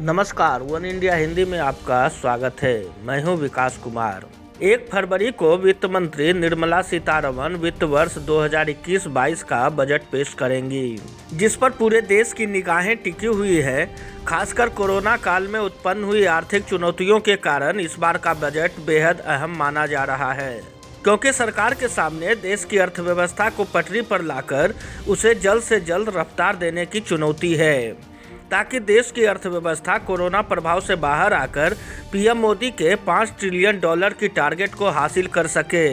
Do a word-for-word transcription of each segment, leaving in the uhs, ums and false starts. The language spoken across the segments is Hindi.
नमस्कार, वन इंडिया हिंदी में आपका स्वागत है। मैं हूं विकास कुमार। एक फरवरी को वित्त मंत्री निर्मला सीतारमण वित्त वर्ष दो हज़ार इक्कीस बाईस का बजट पेश करेंगी, जिस पर पूरे देश की निगाहें टिकी हुई है। खासकर कोरोना काल में उत्पन्न हुई आर्थिक चुनौतियों के कारण इस बार का बजट बेहद अहम माना जा रहा है, क्योंकि सरकार के सामने देश की अर्थव्यवस्था को पटरी पर लाकर उसे जल्द से जल्द रफ्तार देने की चुनौती है, ताकि देश की अर्थव्यवस्था कोरोना प्रभाव से बाहर आकर पीएम मोदी के पाँच ट्रिलियन डॉलर की टारगेट को हासिल कर सके।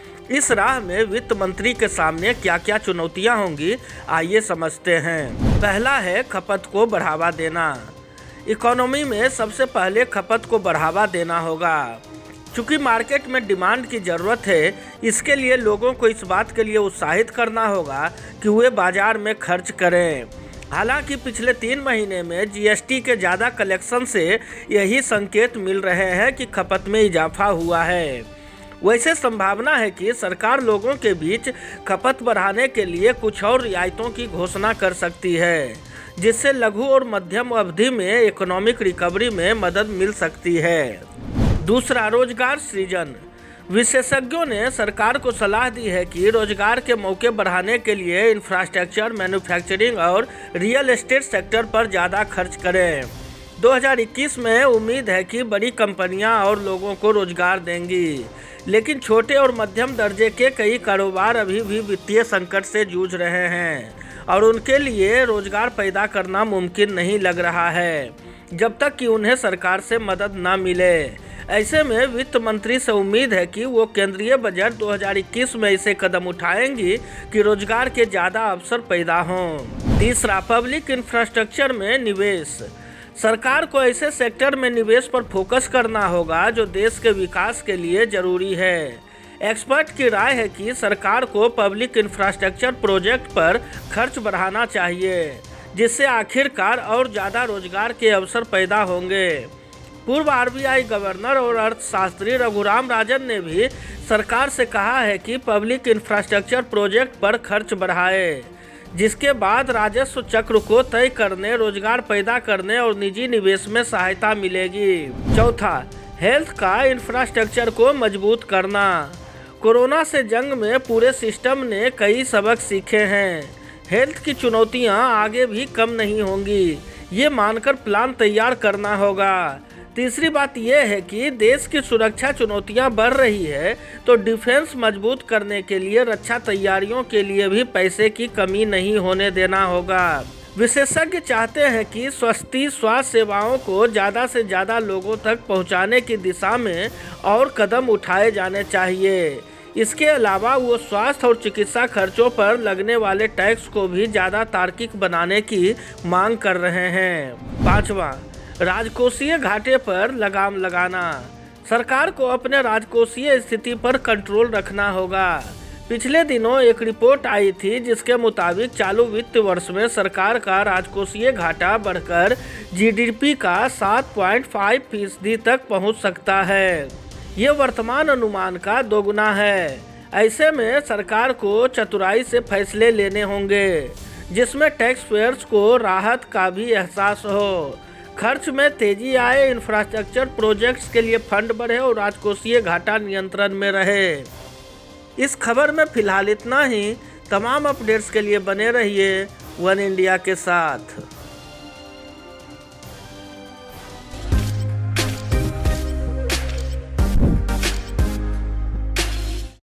इस राह में वित्त मंत्री के सामने क्या क्या चुनौतियां होंगी, आइए समझते हैं। पहला है खपत को बढ़ावा देना। इकोनॉमी में सबसे पहले खपत को बढ़ावा देना होगा। चूँकि मार्केट में डिमांड की ज़रूरत है, इसके लिए लोगों को इस बात के लिए उत्साहित करना होगा कि वे बाजार में खर्च करें। हालांकि पिछले तीन महीने में जीएसटी के ज़्यादा कलेक्शन से यही संकेत मिल रहे हैं कि खपत में इजाफा हुआ है। वैसे संभावना है कि सरकार लोगों के बीच खपत बढ़ाने के लिए कुछ और रियायतों की घोषणा कर सकती है, जिससे लघु और मध्यम अवधि में इकोनॉमिक रिकवरी में मदद मिल सकती है। दूसरा, रोजगार सृजन। विशेषज्ञों ने सरकार को सलाह दी है कि रोजगार के मौके बढ़ाने के लिए इंफ्रास्ट्रक्चर, मैन्युफैक्चरिंग और रियल एस्टेट सेक्टर पर ज़्यादा खर्च करें। दो हज़ार इक्कीस में उम्मीद है कि बड़ी कंपनियां और लोगों को रोजगार देंगी, लेकिन छोटे और मध्यम दर्जे के कई कारोबार अभी भी वित्तीय संकट से जूझ रहे हैं और उनके लिए रोजगार पैदा करना मुमकिन नहीं लग रहा है, जब तक कि उन्हें सरकार से मदद न मिले। ऐसे में वित्त मंत्री से उम्मीद है कि वो केंद्रीय बजट दो हज़ार इक्कीस में ऐसे कदम उठाएंगी कि रोजगार के ज़्यादा अवसर पैदा हों। तीसरा, पब्लिक इंफ्रास्ट्रक्चर में निवेश। सरकार को ऐसे सेक्टर में निवेश पर फोकस करना होगा जो देश के विकास के लिए ज़रूरी है। एक्सपर्ट की राय है कि सरकार को पब्लिक इंफ्रास्ट्रक्चर प्रोजेक्ट पर खर्च बढ़ाना चाहिए, जिससे आखिरकार और ज़्यादा रोजगार के अवसर पैदा होंगे। पूर्व आरबीआई गवर्नर और अर्थशास्त्री रघुराम राजन ने भी सरकार से कहा है कि पब्लिक इंफ्रास्ट्रक्चर प्रोजेक्ट पर खर्च बढ़ाए, जिसके बाद राजस्व चक्र को तय करने, रोजगार पैदा करने और निजी निवेश में सहायता मिलेगी। चौथा, हेल्थ का इंफ्रास्ट्रक्चर को मजबूत करना। कोरोना से जंग में पूरे सिस्टम ने कई सबक सीखे हैं। हेल्थ की चुनौतियां आगे भी कम नहीं होंगी, ये मानकर प्लान तैयार करना होगा। तीसरी बात यह है कि देश की सुरक्षा चुनौतियां बढ़ रही है, तो डिफेंस मजबूत करने के लिए रक्षा तैयारियों के लिए भी पैसे की कमी नहीं होने देना होगा। विशेषज्ञ चाहते हैं कि सस्ती स्वास्थ्य सेवाओं को ज़्यादा से ज़्यादा लोगों तक पहुंचाने की दिशा में और कदम उठाए जाने चाहिए। इसके अलावा वो स्वास्थ्य और चिकित्सा खर्चों पर लगने वाले टैक्स को भी ज़्यादा तार्किक बनाने की मांग कर रहे हैं। पाँचवा, राजकोषीय घाटे पर लगाम लगाना। सरकार को अपने राजकोषीय स्थिति पर कंट्रोल रखना होगा। पिछले दिनों एक रिपोर्ट आई थी जिसके मुताबिक चालू वित्त वर्ष में सरकार का राजकोषीय घाटा बढ़कर जीडीपी का सात पॉइंट पाँच फीसदी तक पहुंच सकता है। ये वर्तमान अनुमान का दोगुना है। ऐसे में सरकार को चतुराई से फैसले लेने होंगे, जिसमें टैक्स पेयर्स को राहत का भी एहसास हो, खर्च में तेजी आए, इंफ्रास्ट्रक्चर प्रोजेक्ट्स के लिए फंड बढ़े और राजकोषीय घाटा नियंत्रण में रहे। इस खबर में फिलहाल इतना ही। तमाम अपडेट्स के लिए बने रहिए वन इंडिया के साथ।